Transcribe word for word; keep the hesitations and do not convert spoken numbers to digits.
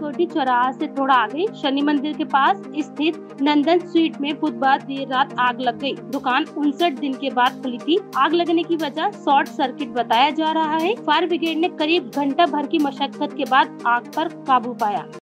Security चौराहा से थोड़ा आगे शनि मंदिर के पास स्थित नंदन स्वीट में बुधवार देर रात आग लग गई। दुकान उनसठ दिन के बाद खुली थी। आग लगने की वजह शॉर्ट सर्किट बताया जा रहा है। फायर ब्रिगेड ने करीब घंटा भर की मशक्कत के बाद आग पर काबू पाया।